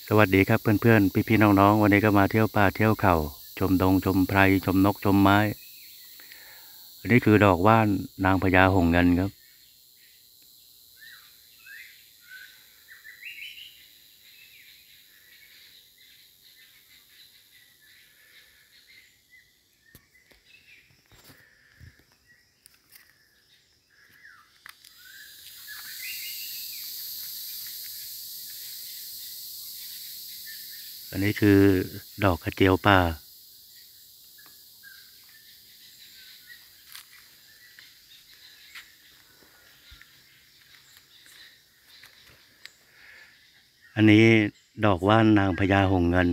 สวัสดีครับเพื่อนๆพี่ๆน้องๆวันนี้ก็มาเที่ยวป่าเที่ยวเขาชมดงชมไพรชมนกชมไม้อันนี้คือดอกว่านนางพญาหงส์เงินครับอันนี้คือดอกกระเจียวป่าอันนี้ดอกว่านนางพญาหงส์เงิน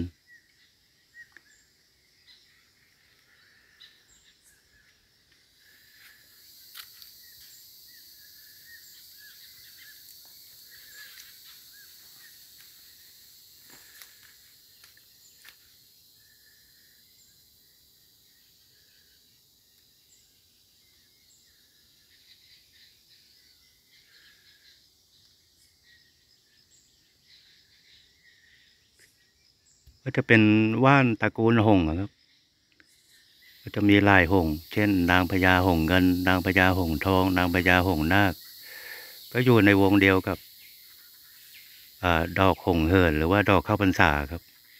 ก็จะเป็นว่านตระกูลหงส์ครับก็จะมีหลายหงส์เช่นนางพญาหงส์เงินนางพญาหงส์ทองนางพญาหงส์นาคก็อยู่ในวงเดียวกับดอกหงส์เหินหรือว่าดอกข้าวพรรษาครับ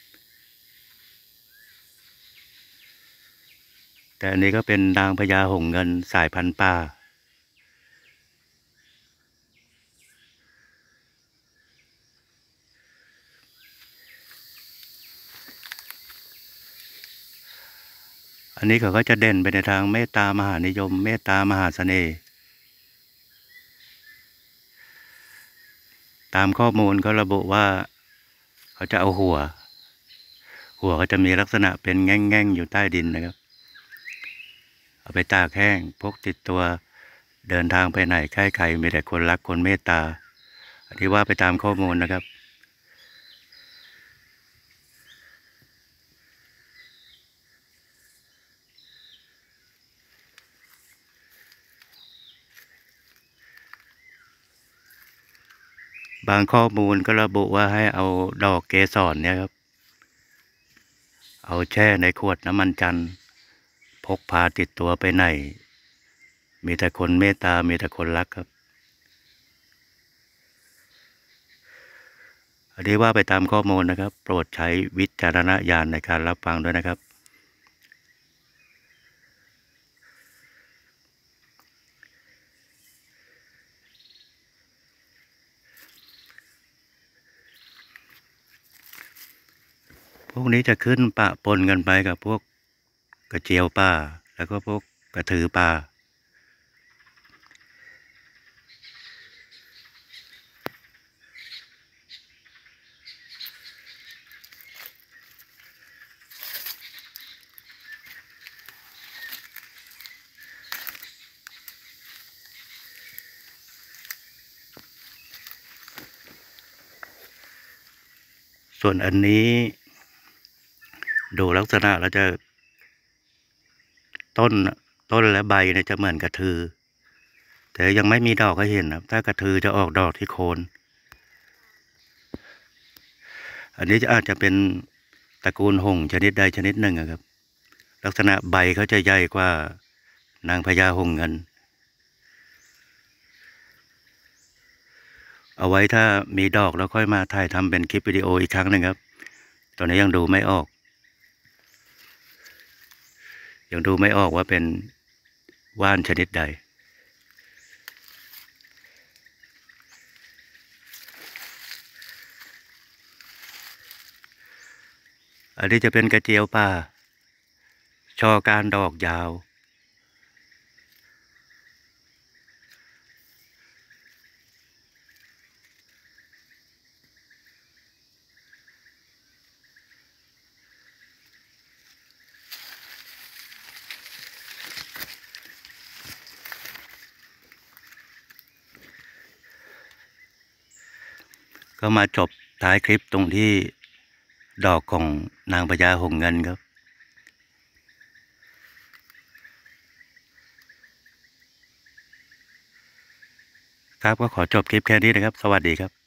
แต่อันนี้ก็เป็นนางพญาหงส์เงินสายพันธุ์ป่า อันนี้เขาก็จะเด่นไปในทางเมตตามหานิยมเมตตามหาเสน่ห์ตามข้อมูลก็ระบุว่าเขาจะเอาหัวก็จะมีลักษณะเป็นแง่งๆอยู่ใต้ดินนะครับเอาไปตากแห้งพกติดตัวเดินทางไปไหนใกล้ใครมีแต่คนรักคนเมตตาอันนี้ว่าไปตามข้อมูลนะครับบางข้อมูลก็ระบุว่าให้เอาดอกเกสรเนี่ยครับเอาแช่ในขวดน้ำมันจันทร์พกพาติดตัวไปไหนมีแต่คนเมตตามีแต่คนรักครับอันนี้ว่าไปตามข้อมูลนะครับโปรดใช้วิจารณญาณในการรับฟังด้วยนะครับพวกนี้จะขึ้นปะปนกันไปกับพวกกระเจียวป่าแล้วก็พวกกระถือป่าส่วนอันนี้ดูลักษณะแล้วจะต้นต้นและใบเนี่ยจะเหมือนกระทือแต่ยังไม่มีดอกให้เห็นนะถ้ากระทือจะออกดอกที่โคนอันนี้อาจจะเป็นตระกูลหงส์ชนิดใดชนิดหนึ่งครับลักษณะใบเขาจะใหญ่กว่านางพญาหงส์เงินเอาไว้ถ้ามีดอกแล้วค่อยมาถ่ายทำเป็นคลิปวิดีโออีกครั้งหนึ่งครับตอนนี้ยังดูไม่ออกว่าเป็นว่านชนิดใดอันนี้จะเป็นกระเจียวป่าช่อก้านดอกยาวก็มาจบท้ายคลิปตรงที่ดอกของนางพญาหงส์เงินครับครับก็ขอจบคลิปแค่นี้นะครับสวัสดีครับ